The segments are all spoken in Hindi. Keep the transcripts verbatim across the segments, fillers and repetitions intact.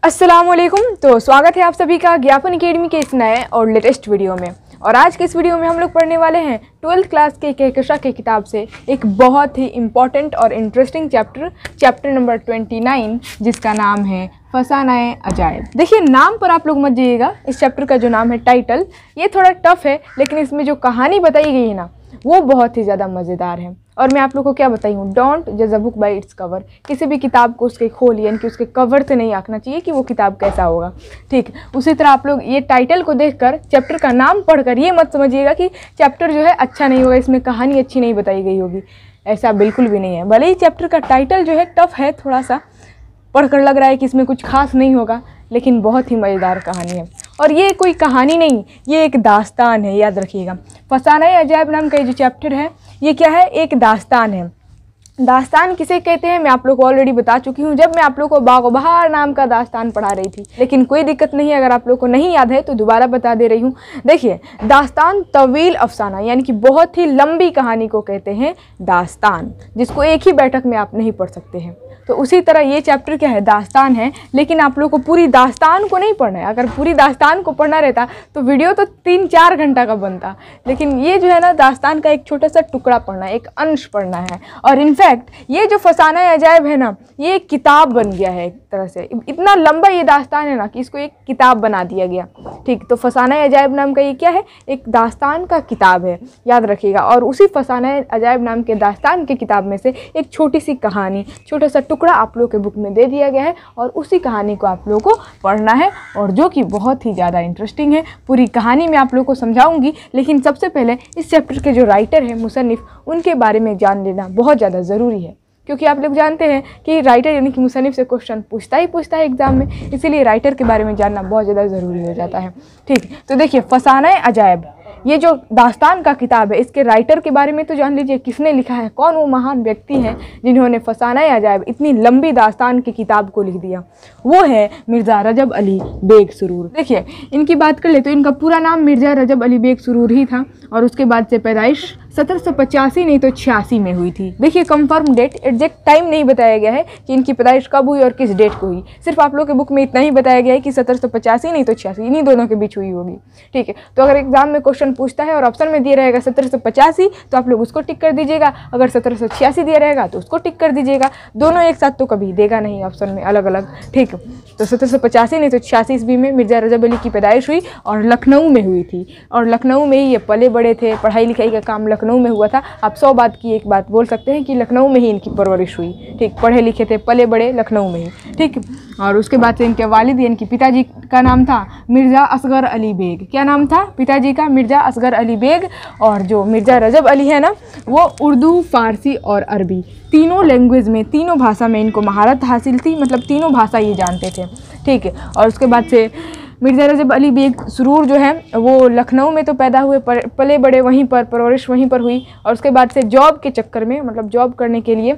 अस्सलामुअलैकुम। तो स्वागत है आप सभी का ज्ञापन अकेडमी के इस नए और लेटेस्ट वीडियो में। और आज के इस वीडियो में हम लोग पढ़ने वाले हैं ट्वेल्थ क्लास के कहकशां की किताब से एक बहुत ही इम्पॉर्टेंट और interesting chapter chapter number twenty nine, जिसका नाम है फसानाए अजायब। देखिए, नाम पर आप लोग मत जाइएगा। इस चैप्टर का जो नाम है, टाइटल, ये थोड़ा टफ है, लेकिन इसमें जो कहानी बताई गई है ना, वो बहुत ही ज़्यादा मज़ेदार है। और मैं आप लोग को क्या बताई हूँ, डोंट जज a book by its cover. किसी भी किताब को उसके खोल यानी कि उसके कवर से नहीं आंकना चाहिए कि वो किताब कैसा होगा। ठीक, उसी तरह आप लोग ये टाइटल को देखकर, चैप्टर का नाम पढ़कर ये मत समझिएगा कि चैप्टर जो है अच्छा नहीं होगा, इसमें कहानी अच्छी नहीं बताई गई होगी। ऐसा बिल्कुल भी नहीं है। भले ही चैप्टर का टाइटल जो है टफ है, थोड़ा सा पढ़कर लग रहा है कि इसमें कुछ खास नहीं होगा, लेकिन बहुत ही मज़ेदार कहानी है। और ये कोई कहानी नहीं, ये एक दास्तान है, याद रखिएगा। फसानाए अजायब नाम का ये जो चैप्टर है, ये क्या है, एक दास्तान है। दास्तान किसे कहते हैं मैं आप लोग को ऑलरेडी बता चुकी हूँ, जब मैं आप लोग को बाग़-ओ-बहार नाम का दास्तान पढ़ा रही थी। लेकिन कोई दिक्कत नहीं है, अगर आप लोग को नहीं याद है तो दोबारा बता दे रही हूँ। देखिए, दास्तान तवील अफसाना यानी कि बहुत ही लंबी कहानी को कहते हैं दास्तान, जिसको एक ही बैठक में आप नहीं पढ़ सकते हैं। तो उसी तरह ये चैप्टर क्या है, दास्तान है। लेकिन आप लोग को पूरी दास्तान को नहीं पढ़ना है। अगर पूरी दास्तान को पढ़ना रहता तो वीडियो तो तीन चार घंटा का बनता। लेकिन ये जो है ना, दास्तान का एक छोटा सा टुकड़ा पढ़ना है, एक अंश पढ़ना है। और इनफैक्ट ये जो फसानाए अजायब है ना, ये एक किताब बन गया है एक तरह से। इतना लंबा ये दास्तान है ना कि इसको एक किताब बना दिया गया। ठीक, तो फसानाए अजायब नाम का ये क्या है, एक दास्तान का किताब है, याद रखिएगा। और उसी फसानाए अजायब नाम के दास्तान की किताब में से एक छोटी सी कहानी, छोटा सा टुकड़ा आप लोग के बुक में दे दिया गया है, और उसी कहानी को आप लोगों को पढ़ना है, और जो कि बहुत ही ज़्यादा इंटरेस्टिंग है। पूरी कहानी मैं आप लोग को समझाऊंगी, लेकिन सबसे पहले इस चैप्टर के जो राइटर है, मुसन्निफ, उनके बारे में जान लेना बहुत ज़्यादा ज़रूरी है। क्योंकि आप लोग जानते हैं कि राइटर यानी कि मुसन्निफ से क्वेश्चन पूछता ही पूछता है एग्जाम में, इसीलिए राइटर के बारे में जानना बहुत ज़्यादा ज़रूरी हो जाता है। ठीक, तो देखिए, फसानाए अजायब ये जो दास्तान का किताब है, इसके राइटर के बारे में तो जान लीजिए, किसने लिखा है, कौन वो महान व्यक्ति हैं जिन्होंने फसानाए अजायब इतनी लंबी दास्तान की किताब को लिख दिया। वो है मिर्ज़ा रजब अली बेग सुरूर। देखिए, इनकी बात कर ले तो इनका पूरा नाम मिर्ज़ा रजब अली बेग सुरूर ही था, और उसके बाद से पैदाइश सत्रह सौ पचासी नहीं तो छियासी में हुई थी। देखिए, कंफर्म डेट, एग्जैक्ट टाइम नहीं बताया गया है कि इनकी पैदाइश कब हुई और किस डेट को हुई। सिर्फ आप लोग के बुक में इतना ही बताया गया है कि सत्रह सौ पचासी नहीं तो छियासी, इन्हीं दोनों के बीच हुई होगी। ठीक है, तो अगर एग्जाम में क्वेश्चन पूछता है और ऑप्शन में दिया रहेगा सत्रह सौ पचासी, तो आप लोग उसको टिक कर दीजिएगा। अगर सत्रह सौ छियासी दिया रहेगा तो उसको टिक कर दीजिएगा। दोनों एक साथ तो कभी देगा नहीं ऑप्शन में, अलग अलग। ठीक, तो सत्रह सौ पचासी नहीं तो छियासी ईस्वी में मिर्ज़ा रजब अली की पैदाइश हुई, और लखनऊ में हुई थी। और लखनऊ में ही ये पले बड़े थे, पढ़ाई लिखाई का काम लखनऊ में हुआ था। आप सौ बात की एक बात बोल सकते हैं कि लखनऊ में ही इनकी परवरिश हुई। ठीक, पढ़े लिखे थे, पले बड़े लखनऊ में ही। ठीक, और उसके बाद से इनके वालिद यानी कि पिताजी का नाम था मिर्ज़ा असगर अली बेग। क्या नाम था पिताजी का? मिर्ज़ा असगर अली बेग। और जो मिर्ज़ा रजब अली है ना, वो उर्दू, फ़ारसी और अरबी तीनों लैंग्वेज में, तीनों भाषा में इनको महारत हासिल थी। मतलब तीनों भाषा ये जानते थे। ठीक है, और उसके बाद से मिर्ज़ा रजब अली बेग सुरूर जो है वो लखनऊ में तो पैदा हुए, पले बड़े वहीं पर, परवरिश वहीं पर हुई। और उसके बाद से जॉब के चक्कर में, मतलब जॉब करने के लिए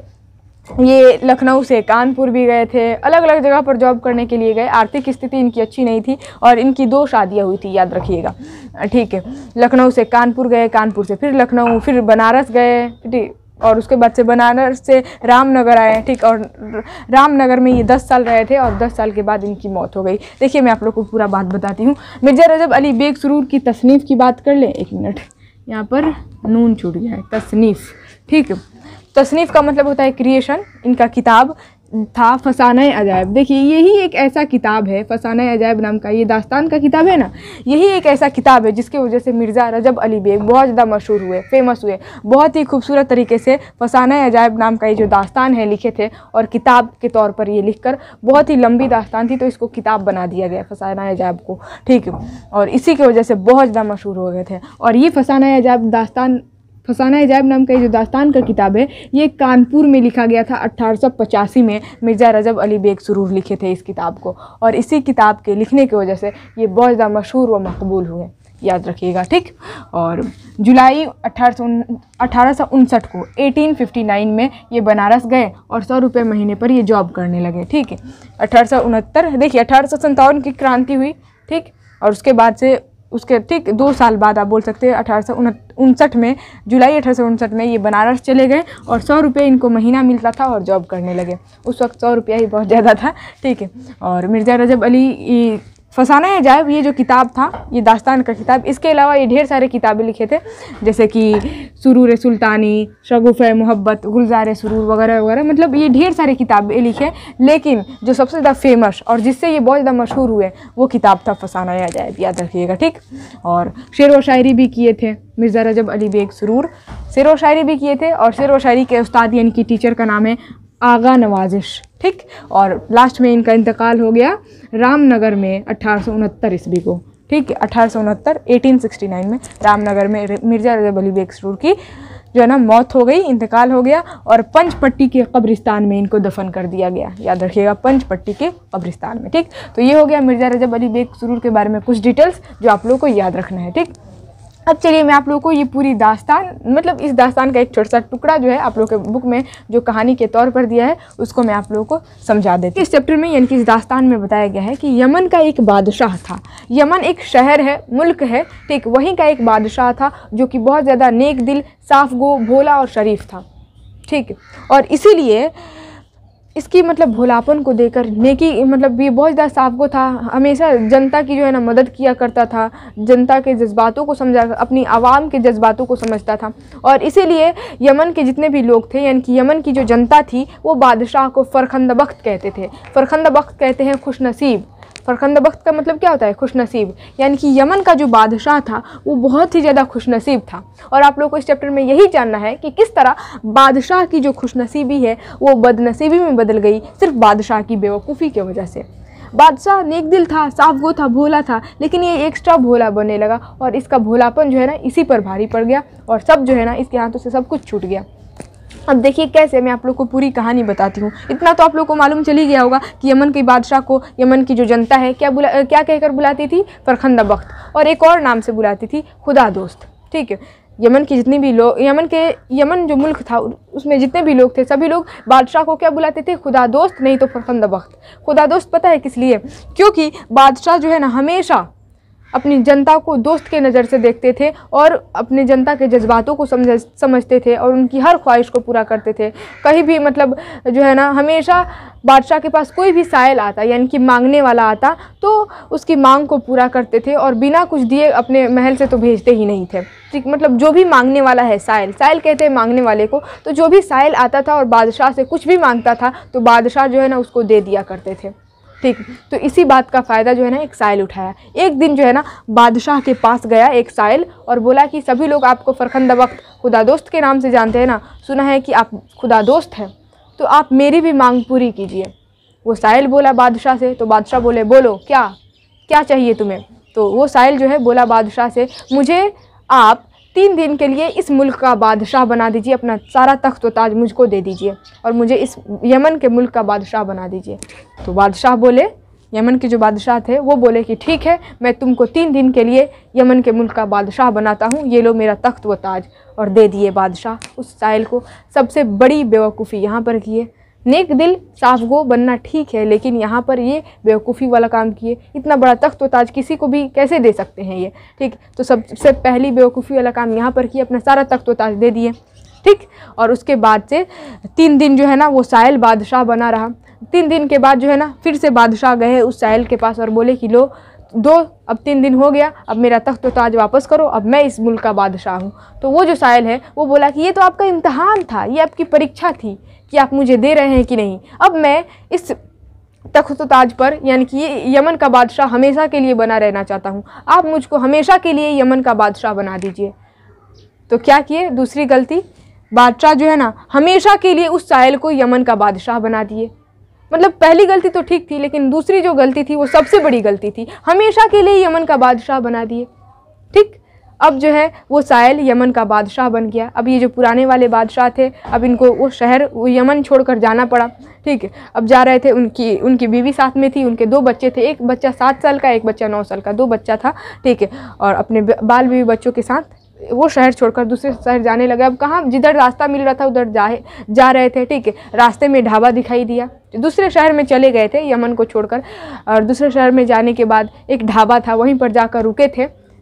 ये लखनऊ से कानपुर भी गए थे, अलग अलग जगह पर जॉब करने के लिए गए। आर्थिक स्थिति इनकी अच्छी नहीं थी, और इनकी दो शादियां हुई थी, याद रखिएगा। ठीक है, लखनऊ से कानपुर गए, कानपुर से फिर लखनऊ, फिर बनारस गए। ठीक, और उसके बाद से बनारस से रामनगर आए। ठीक, और रामनगर में ये दस साल रहे थे, और दस साल के बाद इनकी मौत हो गई। देखिए, मैं आप लोग को पूरा बात बताती हूँ। मिर्ज़ा रजब अली बेग सुरूर की तसनीफ़ की बात कर ले। एक मिनट, यहाँ पर नून छूट गया है, तसनीफ़। ठीक, तसनीफ़ का मतलब होता है क्रिएशन। इनका किताब था फसानाए अजायब। देखिए, यही एक ऐसा किताब है, फसानाए अजायब नाम का ये दास्तान का किताब है ना, यही एक ऐसा किताब है जिसकी वजह से मिर्ज़ा रजब अली बेग बहुत ज़्यादा मशहूर हुए, फेमस हुए। बहुत ही खूबसूरत तरीके से फसानाए अजायब नाम का ये जो दास्तान है लिखे थे, और किताब के तौर पर ये लिखकर, बहुत ही लंबी दास्तान थी तो इसको किताब बना दिया गया फसानाए अजायब को। ठीक, और इसी की वजह से बहुत ज़्यादा मशहूर हो गए थे। और ये फसानाए अजायब दास्तान, फसानाए अजायब नाम का ये जो दास्तान का किताब है, ये कानपुर में लिखा गया था। अट्ठारह सौ पचासी में मिर्ज़ा रजब अली बेग सुरूर लिखे थे इस किताब को, और इसी किताब के लिखने की वजह से ये बहुत ज़्यादा मशहूर व मकबूल हुए, याद रखिएगा। ठीक, और जुलाई अठारह सौ अठारह सौ उनसठ को अठारह सौ उनसठ में ये बनारस गए, और सौ रुपये महीने पर ये जॉब करने लगे। ठीक है, अठारह सौ उनहत्तर, देखिए अठारह सौ सत्तावन की क्रांति हुई। ठीक, और उसके बाद से उसके ठीक दो साल बाद आप बोल सकते हैं अठारह सौ उनसठ में, जुलाई अठारह सौ उनसठ में ये बनारस चले गए और सौ रुपये इनको महीना मिलता था और जॉब करने लगे। उस वक्त सौ रुपया ही बहुत ज़्यादा था, ठीक है। और मिर्ज़ा रजब अली फसाना है जायब, ये जो किताब था, ये दास्तान का किताब, इसके अलावा ये ढेर सारे किताबें लिखे थे, जैसे कि सुरूर सुल्तानी, शगुफ़े मोहब्बत, गुलजार सुरूर वगैरह वगैरह, मतलब ये ढेर सारे किताबें लिखे। लेकिन जो सबसे ज़्यादा फेमस और जिससे ये बहुत ज़्यादा मशहूर हुए वो किताब था फसाना है जायब, याद रखिएगा, ठीक। और शेर व शायरी भी किए थे मिर्ज़ा रजब अली बेग सुरूर, शेर व शायरी भी किए थे। और शेर व शायरी के उस्ताद यानी कि टीचर का नाम है आगा नवाजिश, ठीक। और लास्ट में इनका इंतकाल हो गया रामनगर में अठारह सौ उनहत्तर ईस्वी को, ठीक है। अठारह सौ उनहत्तर अठारह सौ उनहत्तर में रामनगर में मिर्ज़ा रजब अली बेग सुरूर की जो है ना मौत हो गई, इंतकाल हो गया। और पंचपट्टी के कब्रिस्तान में इनको दफन कर दिया गया, याद रखिएगा, पंचपट्टी के कब्रिस्तान में, ठीक। तो ये हो गया मिर्ज़ा रजब अली बेग सुरूर के बारे में कुछ डिटेल्स जो आप लोगों को याद रखना है, ठीक। अब चलिए मैं आप लोगों को ये पूरी दास्तान, मतलब इस दास्तान का एक छोटा सा टुकड़ा जो है आप लोगों के बुक में जो कहानी के तौर पर दिया है उसको मैं आप लोगों को समझा देती हूँ। इस चैप्टर में यानी कि इस दास्तान में बताया गया है कि यमन का एक बादशाह था। यमन एक शहर है, मुल्क है, ठीक। वहीं का एक बादशाह था जो कि बहुत ज़्यादा नेक दिल, साफ गो, भोला और शरीफ था, ठीक। और इसीलिए इसकी मतलब भोलापन को देकर नेकी, मतलब ये बहुत ज़्यादा साफ़गो था, हमेशा जनता की जो है ना मदद किया करता था, जनता के जज्बातों को समझा, अपनी आवाम के जज्बातों को समझता था। और इसीलिए यमन के जितने भी लोग थे यानी कि यमन की जो जनता थी वो बादशाह को फ़रखंद बख्त कहते थे। फ़रखंद बख्त कहते हैं खुशनसीब। फ़रखंद बख्त का मतलब क्या होता है? खुशनसीब। यानी कि यमन का जो बादशाह था वो बहुत ही ज़्यादा खुशनसीब था। और आप लोगों को इस चैप्टर में यही जानना है कि किस तरह बादशाह की जो खुशनसीबी है वो बदनसीबी में बदल गई सिर्फ बादशाह की बेवकूफ़ी की वजह से। बादशाह नेक दिल था, साफ़गो था, भोला था, लेकिन ये एक्स्ट्रा भोला बनने लगा और इसका भोलापन जो है ना इसी पर भारी पड़ गया और सब जो है ना इसके हाथों से सब कुछ छूट गया। अब देखिए कैसे, मैं आप लोग को पूरी कहानी बताती हूँ। इतना तो आप लोग को मालूम चल ही गया होगा कि यमन के बादशाह को यमन की जो जनता है क्या बुला क्या कहकर बुलाती थी? फ़रखंद बख्त, और एक और नाम से बुलाती थी खुदा दोस्त, ठीक है। यमन की जितनी भी लोग, यमन के यमन जो मुल्क था उसमें जितने भी लोग थे सभी लोग बादशाह को क्या बुलाते थे? खुदा दोस्त, नहीं तो फ़रखंद बख्त। खुदा दोस्त पता है किस लिए? क्योंकि बादशाह जो है ना हमेशा अपनी जनता को दोस्त के नज़र से देखते थे और अपने जनता के जज्बातों को समझ समझते थे और उनकी हर ख्वाहिश को पूरा करते थे। कहीं भी मतलब जो है ना हमेशा बादशाह के पास कोई भी साइल आता यानी कि मांगने वाला आता तो उसकी मांग को पूरा करते थे और बिना कुछ दिए अपने महल से तो भेजते ही नहीं थे, ठीक। मतलब जो भी मांगने वाला है, साइल साइल कहते हैं मांगने वाले को, तो जो भी साइल आता था और बादशाह से कुछ भी मांगता था तो बादशाह जो है ना उसको दे दिया करते थे, ठीक। तो इसी बात का फ़ायदा जो है ना एक साइल उठाया। एक दिन जो है ना बादशाह के पास गया एक साइल और बोला कि सभी लोग आपको फ़रखंद बख्त खुदा दोस्त के नाम से जानते हैं ना, सुना है कि आप खुदा दोस्त हैं, तो आप मेरी भी मांग पूरी कीजिए। वो साइल बोला बादशाह से, तो बादशाह बोले बोलो क्या क्या चाहिए तुम्हें? तो वो साइल जो है बोला बादशाह से, मुझे आप तीन दिन के लिए इस मुल्क का बादशाह बना दीजिए, अपना सारा तख्त व ताज मुझको दे दीजिए और मुझे इस यमन के मुल्क का बादशाह बना दीजिए। तो बादशाह बोले, यमन के जो बादशाह थे वो बोले कि ठीक है, मैं तुमको तीन दिन के लिए यमन के मुल्क का बादशाह बनाता हूँ, ये लो मेरा तख्त व ताज। और दे दिए बादशाह उस साइल को। सबसे बड़ी बेवकूफ़ी यहाँ पर की है। नेक दिल साफ़गो बनना ठीक है, लेकिन यहाँ पर ये बेवकूफ़ी वाला काम किए। इतना बड़ा तख्त व ताज किसी को भी कैसे दे सकते हैं ये, ठीक। तो सबसे पहली बेवकूफ़ी वाला काम यहाँ पर किए, अपना सारा तख्त व ताज दे दिए, ठीक। और उसके बाद से तीन दिन जो है ना वो साइल बादशाह बना रहा। तीन दिन के बाद जो है ना फिर से बादशाह गए उस साइल के पास और बोले कि लो दो, अब तीन दिन हो गया, अब मेरा तख्त व ताज वापस करो, अब मैं इस मुल्क का बादशाह हूँ। तो वो जो साइल है वो बोला कि ये तो आपका इम्तहान था, ये आपकी परीक्षा थी कि आप मुझे दे रहे हैं कि नहीं। अब मैं इस तख्त व ताज पर यानी कि ये यमन का बादशाह हमेशा के लिए बना रहना चाहता हूँ, आप मुझको हमेशा के लिए यमन का बादशाह बना दीजिए। तो क्या किए? दूसरी गलती, बादशाह जो है ना हमेशा के लिए उस साइल को यमन का बादशाह बना दिए। मतलब पहली गलती तो ठीक थी, लेकिन दूसरी जो गलती थी वो सबसे बड़ी गलती थी, हमेशा के लिए यमन का बादशाह बना दिए, ठीक। अब जो है वो साइल यमन का बादशाह बन गया। अब ये जो पुराने वाले बादशाह थे अब इनको वो शहर वो यमन छोड़कर जाना पड़ा, ठीक है। अब जा रहे थे, उनकी उनकी बीवी साथ में थी, उनके दो बच्चे थे, एक बच्चा सात साल का, एक बच्चा नौ साल का, दो बच्चा था, ठीक है। और अपने बाल बीवी बच्चों के साथ वो शहर छोड़कर दूसरे शहर जाने लगे। अब कहाँ जिधर रास्ता मिल रहा था उधर जा जा रहे थे, ठीक है। रास्ते में ढाबा दिखाई दिया, दूसरे शहर में चले गए थे यमन को छोड़कर, और दूसरे शहर में जाने के बाद एक ढाबा था, वहीं पर जाकर रुके थे।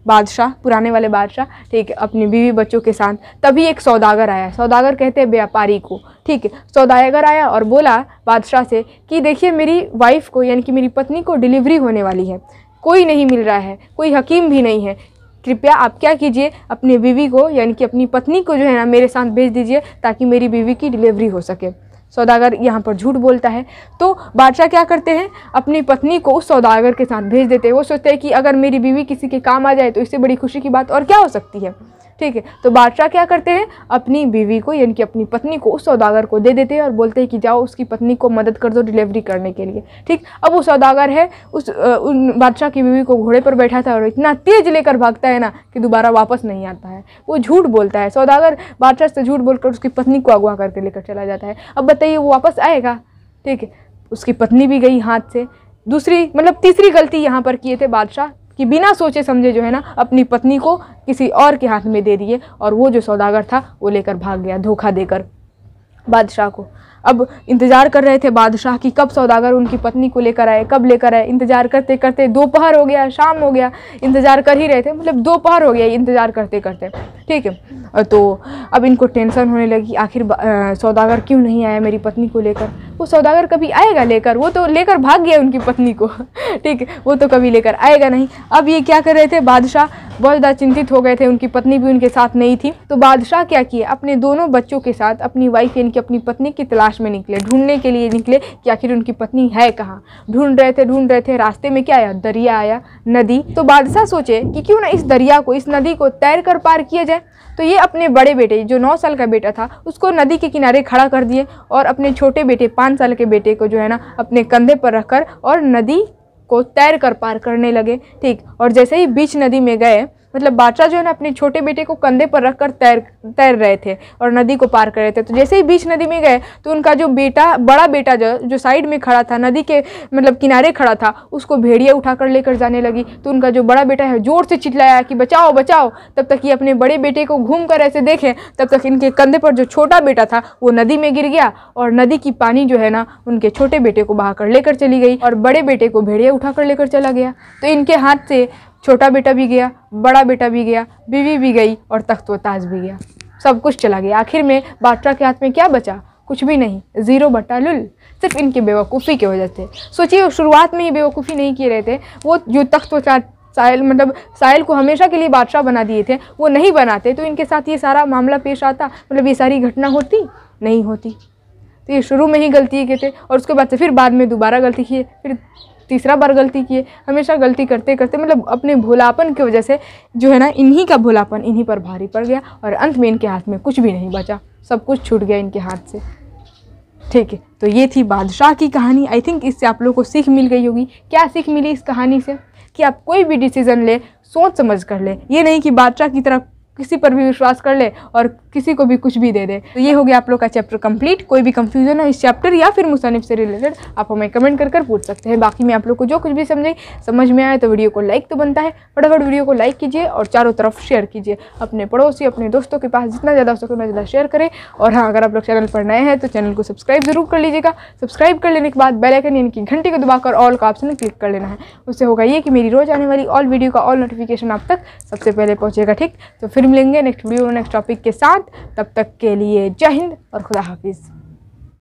बादशाह, पुराने वाले बादशाह, ठीक है, अपनी बीवी बच्चों के साथ। तभी एक सौदागर आया, सौदागर कहते हैं व्यापारी को, ठीक है। सौदागर आया और बोला बादशाह से कि देखिए मेरी वाइफ को यानी कि मेरी पत्नी को डिलीवरी होने वाली है, कोई नहीं मिल रहा है, कोई हकीम भी नहीं है, कृपया आप क्या कीजिए अपनी बीवी को यानी कि अपनी पत्नी को जो है ना मेरे साथ भेज दीजिए ताकि मेरी बीवी की डिलीवरी हो सके। सौदागर यहाँ पर झूठ बोलता है। तो बादशाह क्या करते हैं, अपनी पत्नी को उस सौदागर के साथ भेज देते हैं। वो सोचते हैं कि अगर मेरी बीवी किसी के काम आ जाए तो इससे बड़ी खुशी की बात और क्या हो सकती है, ठीक है। तो बादशाह क्या करते हैं, अपनी बीवी को यानी कि अपनी पत्नी को उस सौदागर को दे देते हैं और बोलते हैं कि जाओ उसकी पत्नी को मदद कर दो डिलीवरी करने के लिए, ठीक। अब वो सौदागर है उस उन बादशाह की बीवी को घोड़े पर बैठा था और इतना तेज लेकर भागता है ना कि दोबारा वापस नहीं आता है। वो झूठ बोलता है, सौदागर बादशाह से झूठ बोलकर उसकी पत्नी को अगवा करके लेकर चला जाता है। अब बताइए वो वापस आएगा, ठीक है। उसकी पत्नी भी गई हाथ से। दूसरी मतलब तीसरी गलती यहाँ पर किए थे बादशाह कि बिना सोचे समझे जो है ना अपनी पत्नी को किसी और के हाथ में दे दिए और वो जो सौदागर था वो लेकर भाग गया धोखा देकर बादशाह को। अब इंतज़ार कर रहे थे बादशाह की कब सौदागर उनकी पत्नी को लेकर आए, कब लेकर आए। इंतज़ार करते करते दोपहर हो गया, शाम हो गया, इंतज़ार कर ही रहे थे, मतलब दोपहर हो गया इंतज़ार करते करते, ठीक है। तो अब इनको टेंशन होने लगी, आखिर सौदागर क्यों नहीं आया मेरी पत्नी को लेकर। वो सौदागर कभी आएगा लेकर, वो तो लेकर भाग गया उनकी पत्नी को, ठीक है, वो तो कभी लेकर आएगा नहीं। अब ये क्या कर रहे थे, बादशाह बहुत ज़्यादा चिंतित हो गए थे, उनकी पत्नी भी उनके साथ नहीं थी। तो बादशाह क्या किए, अपने दोनों बच्चों के साथ अपनी वाइफ यानी कि अपनी पत्नी की तलाश में निकले, ढूंढने के लिए निकले कि आखिर उनकी पत्नी है कहाँ। ढूंढ रहे थे ढूंढ रहे थे रास्ते में क्या आया, दरिया आया, नदी। तो बादशाह सोचे कि क्यों ना इस दरिया को, इस नदी को तैर कर पार किया जाए। तो ये अपने बड़े बेटे जो नौ साल का बेटा था उसको नदी के किनारे खड़ा कर दिए और अपने छोटे बेटे पाँच साल के बेटे को जो है ना अपने कंधे पर रखकर और नदी को तैर कर पार करने लगे, ठीक। और जैसे ही बीच नदी में गए, मतलब बादशाह जो है ना अपने छोटे बेटे को कंधे पर रखकर तैर तैर रहे थे और नदी को पार कर रहे थे। तो जैसे ही बीच नदी में गए तो उनका जो बेटा बड़ा बेटा जो जो साइड में खड़ा था, नदी के मतलब किनारे खड़ा था, उसको भेड़िया उठाकर लेकर जाने लगी। तो उनका जो बड़ा बेटा है जोर से चिल्लाया कि बचाओ बचाओ। तब तक ये अपने बड़े बेटे को घूम कर ऐसे देखें, तब तक इनके कंधे पर जो छोटा बेटा था वो नदी में गिर गया और नदी की पानी जो है ना उनके छोटे बेटे को बहा कर लेकर चली गई और बड़े बेटे को भेड़िया उठाकर लेकर चला गया। तो इनके हाथ से छोटा बेटा भी गया, बड़ा बेटा भी गया, बीवी भी गई और तख्त व ताज भी गया, सब कुछ चला गया। आखिर में बादशाह के हाथ में क्या बचा, कुछ भी नहीं, ज़ीरो बट्टा लुल, सिर्फ इनकी बेवकूफ़ी की वजह से। सोचिए शुरुआत में ही बेवकूफ़ी नहीं किए रहे थे, वो जो तख्त व साहिल मतलब साहिल को हमेशा के लिए बादशाह बना दिए थे, वो नहीं बनाते तो इनके साथ ये सारा मामला पेश आता, मतलब ये सारी घटना होती नहीं होती। तो ये शुरू में ही गलती किए थे और उसके बाद से फिर बाद में दोबारा गलती किए, फिर तीसरा बार गलती किए, हमेशा गलती करते करते मतलब अपने भोलापन की वजह से जो है ना इन्हीं का भोलापन इन्हीं पर भारी पड़ गया और अंत में इनके हाथ में कुछ भी नहीं बचा, सब कुछ छूट गया इनके हाथ से, ठीक है। तो ये थी बादशाह की कहानी। आई थिंक इससे आप लोगों को सीख मिल गई होगी। क्या सीख मिली इस कहानी से, कि आप कोई भी डिसीजन ले सोच समझ कर ले, ये नहीं कि बादशाह की तरह किसी पर भी विश्वास कर ले और किसी को भी कुछ भी दे दे। तो ये हो गया आप लोग का चैप्टर कंप्लीट। कोई भी कंफ्यूजन हो इस चैप्टर या फिर मुसन्निफ से रिलेटेड आप हमें कमेंट कर कर पूछ सकते हैं। बाकी मैं आप लोग को जो कुछ भी समझे समझ में आए तो वीडियो को लाइक तो बनता है, फटाफट वीडियो को लाइक कीजिए और चारों तरफ शेयर कीजिए, अपने पड़ोसी अपने दोस्तों के पास जितना ज़्यादा हो सके उतना ज़्यादा शेयर करें। और हाँ, अगर आप लोग चैनल पर नए हैं तो चैनल को सब्सक्राइब जरूर कर लीजिएगा। सब्सक्राइब कर लेने के बाद बेल आइकन यानी कि घंटी को दबाकर ऑल का ऑप्शन क्लिक कर लेना है। उससे होगा ये कि मेरी रोज आने वाली ऑल वीडियो का ऑल नोटिफिकेशन आप तक सबसे पहले पहुँचेगा, ठीक। तो फिर मिलेंगे नेक्स्ट वीडियो नेक्स्ट टॉपिक के साथ, तब तक के लिए जय हिंद और खुदा हाफिज़।